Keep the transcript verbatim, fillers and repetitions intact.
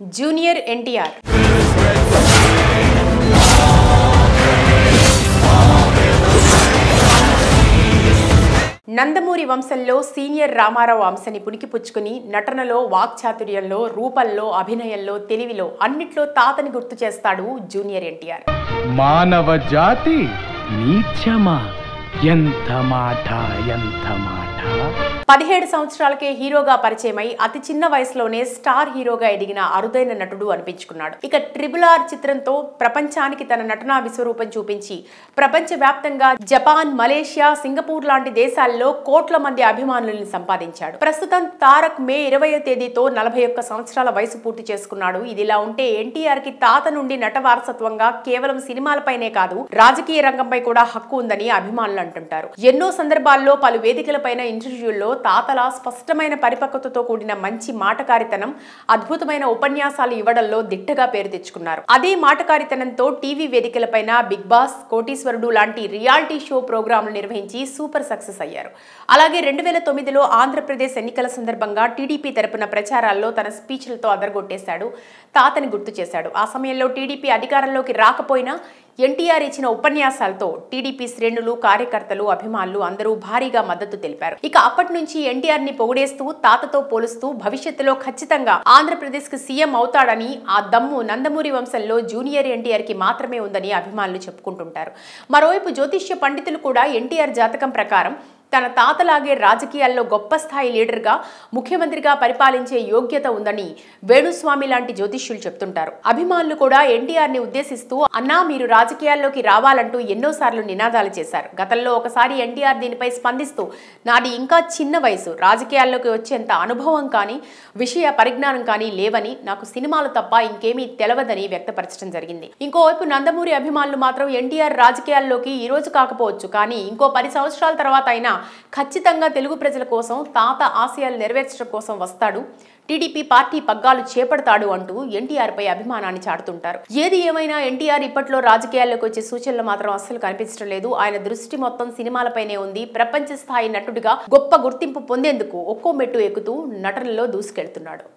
Junior NTR Nandamuri వంశంలో senior Ramarao వంశని పుణికిపుచ్చుకుని నటనలో వాక్చాతుర్యంలో రూపంలో అభినయంలో తెలివిలో అన్నిట్లో తాతని గుర్తు చేస్తాడు జూనియర్ ఎన్టీఆర్. మానవ జాతి నీచమా ఎంత మాట ఎంత మాట. పదిహేడు సంవత్సరాలకే హీరోగా పరిచయమై అతి చిన్న వయసులోనే స్టార్ హీరోగా ఎదిగిన అరుదైన నటుడు అనిపించుకున్నాడు. ఇక ట్రిపుల్ ఆర్ చిత్రంతో ప్రపంచానికి తన నటనా విశ్వరూపం చూపించి ప్రపంచవ్యాప్తంగా జపాన్, మలేషియా, సింగపూర్ లాంటి దేశాల్లో కోట్ల మంది అభిమానులను సంపాదించాడు. ప్రస్తుతం తారక్ మే ఇరవయో తేదీతో నలభై ఒక్క సంవత్సరాల వయసు పూర్తి చేసుకున్నాడు. ఇదిలా ఉంటే ఎన్టీఆర్ కి తాత నుండి నట వారసత్వంగా కేవలం సినిమాలపైనే కాదు రాజకీయ రంగంపై కూడా హక్కు ఉందని అభిమానులు అంటుంటారు. ఎన్నో సందర్భాల్లో పలు వేదికలపైన ఇంటర్వ్యూల్లో తాతల స్పష్టమైన పరిపక్వతతో కూడిన మంచి మాటకారితనం, అద్భుతమైన ఉపన్యాసాలు ఇవ్వడంలో దిట్టగా పేరు తెచ్చుకున్నారు. అదే మాటకారితనంతో టీవీ వేదికలపైన బిగ్ బాస్, కోటీశ్వరుడు లాంటి రియాలిటీ షో ప్రోగ్రాంలు నిర్వహించి సూపర్ సక్సెస్ అయ్యారు. అలాగే రెండు వేల తొమ్మిదిలో ఆంధ్రప్రదేశ్ ఎన్నికల సందర్భంగా టీడీపీ తరపున ప్రచారాల్లో తన స్పీచ్లతో అదరగొట్టేశాడు. తాతని గుర్తు చేశాడు. ఆ సమయంలో టీడీపీ అధికారంలోకి రాకపోయినా ఎన్టీఆర్ ఇచ్చిన ఉపన్యాసాలతో టీడీపీ శ్రేణులు, కార్యకర్తలు, అభిమానులు అందరూ భారీగా మద్దతు తెలిపారు. ఇక అప్పటి నుంచి ఎన్టీఆర్ ని పొగిడేస్తూ తాతతో పోలుస్తూ భవిష్యత్తులో ఖచ్చితంగా ఆంధ్రప్రదేశ్ కి సీఎం అవుతాడని ఆ దమ్ము నందమూరి వంశంలో జూనియర్ ఎన్టీఆర్ కి మాత్రమే ఉందని అభిమానులు చెప్పుకుంటుంటారు. మరోవైపు జ్యోతిష్య పండితులు కూడా ఎన్టీఆర్ జాతకం ప్రకారం తన తాతలాగే రాజకీయాల్లో గొప్ప స్థాయి లీడర్గా, ముఖ్యమంత్రిగా పరిపాలించే యోగ్యత ఉందని వేణుస్వామి లాంటి జ్యోతిష్యులు చెప్తుంటారు. అభిమానులు కూడా ఎన్టీఆర్ ని ఉద్దేశిస్తూ అన్నా మీరు రాజకీయాల్లోకి రావాలంటూ ఎన్నోసార్లు నినాదాలు చేశారు. గతంలో ఒకసారి ఎన్టీఆర్ దీనిపై స్పందిస్తూ నాది ఇంకా చిన్న వయసు, రాజకీయాల్లోకి వచ్చేంత అనుభవం కానీ విషయ పరిజ్ఞానం కానీ లేవని, నాకు సినిమాలు తప్ప ఇంకేమీ తెలవదని వ్యక్తపరచడం జరిగింది. ఇంకోవైపు నందమూరి అభిమానులు మాత్రం ఎన్టీఆర్ రాజకీయాల్లోకి ఈ రోజు కాకపోవచ్చు కానీ ఇంకో పది సంవత్సరాల తర్వాత అయినా ఖచ్చితంగా తెలుగు ప్రజల కోసం, తాత ఆశయాలు నెరవేర్చడం కోసం వస్తాడు, టీడీపీ పార్టీ పగ్గాలు చేపడతాడు అంటూ ఎన్టీఆర్ పై అభిమానాన్ని చాటుతుంటారు. ఏది ఏమైనా ఎన్టీఆర్ ఇప్పట్లో రాజకీయాల్లోకి వచ్చే సూచనలు మాత్రం అస్సలు కనిపించడం లేదు. ఆయన దృష్టి మొత్తం సినిమాలపైనే ఉంది. ప్రపంచ స్థాయి నటుడిగా గొప్ప గుర్తింపు పొందేందుకు ఒక్కో మెట్టు ఎక్కుతూ నటనలో దూసుకెళ్తున్నాడు.